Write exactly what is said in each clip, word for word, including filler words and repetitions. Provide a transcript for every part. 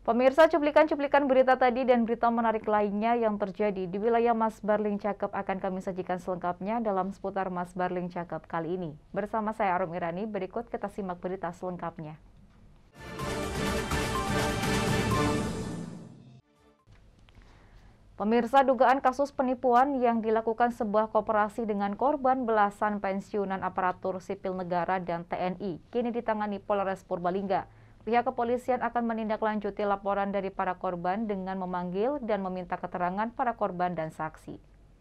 Pemirsa, cuplikan-cuplikan berita tadi dan berita menarik lainnya yang terjadi di wilayah Mas Barling Cakep akan kami sajikan selengkapnya dalam seputar Mas Barling Cakep kali ini. Bersama saya Arum Irani, berikut kita simak berita selengkapnya. Pemirsa, dugaan kasus penipuan yang dilakukan sebuah koperasi dengan korban belasan pensiunan aparatur sipil negara dan T N I kini ditangani Polres Purbalingga. Pihak kepolisian akan menindaklanjuti laporan dari para korban dengan memanggil dan meminta keterangan para korban dan saksi.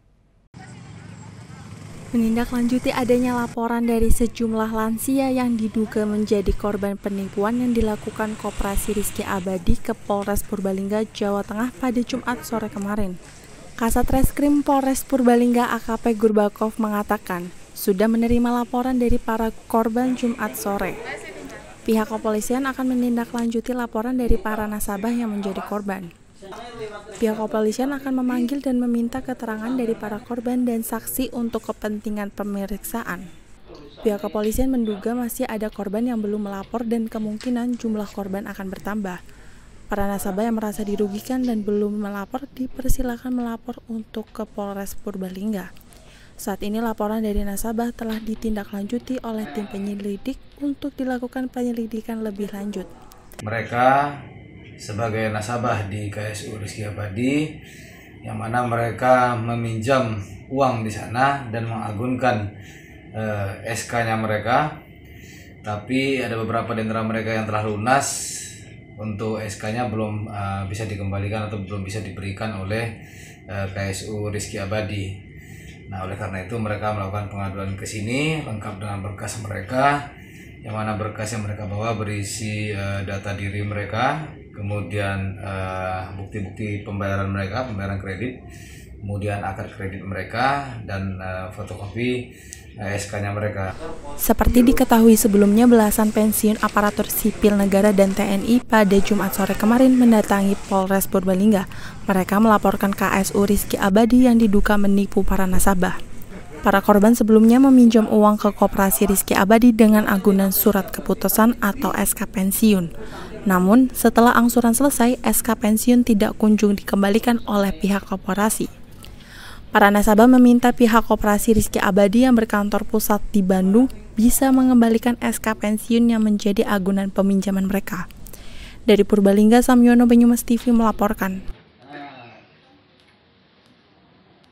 Menindaklanjuti adanya laporan dari sejumlah lansia yang diduga menjadi korban penipuan yang dilakukan Koperasi Rizky Abadi ke Polres Purbalingga, Jawa Tengah pada Jumat sore kemarin. Kasat Reskrim Polres Purbalingga A K P Gurbakov mengatakan sudah menerima laporan dari para korban Jumat sore. Pihak kepolisian akan menindaklanjuti laporan dari para nasabah yang menjadi korban. Pihak kepolisian akan memanggil dan meminta keterangan dari para korban dan saksi untuk kepentingan pemeriksaan. Pihak kepolisian menduga masih ada korban yang belum melapor dan kemungkinan jumlah korban akan bertambah. Para nasabah yang merasa dirugikan dan belum melapor dipersilakan melapor untuk ke Polres Purbalingga. Saat ini laporan dari nasabah telah ditindaklanjuti oleh tim penyelidik untuk dilakukan penyelidikan lebih lanjut. Mereka sebagai nasabah di K S U Rizky Abadi, yang mana mereka meminjam uang di sana dan mengagunkan eh, S K-nya mereka, tapi ada beberapa di antara mereka yang telah lunas untuk S K-nya belum uh, bisa dikembalikan atau belum bisa diberikan oleh uh, K S U Rizky Abadi. Nah, oleh karena itu mereka melakukan pengaduan ke sini lengkap dengan berkas mereka, yang mana berkas yang mereka bawa berisi uh, data diri mereka, kemudian bukti-bukti uh, pembayaran mereka, pembayaran kredit, kemudian akad kredit mereka, dan uh, fotokopi uh, S K-nya mereka. Seperti diketahui sebelumnya, belasan pensiun aparatur sipil negara dan T N I pada Jumat sore kemarin mendatangi Polres Purbalingga. Mereka melaporkan K S U Rizky Abadi yang diduga menipu para nasabah. Para korban sebelumnya meminjam uang ke Koperasi Rizky Abadi dengan agunan surat keputusan atau S K pensiun. Namun, setelah angsuran selesai, S K pensiun tidak kunjung dikembalikan oleh pihak koperasi. Para nasabah meminta pihak Koperasi Rizky Abadi yang berkantor pusat di Bandung bisa mengembalikan S K pensiun yang menjadi agunan peminjaman mereka. Dari Purbalingga, Samyono Banyumas T V melaporkan.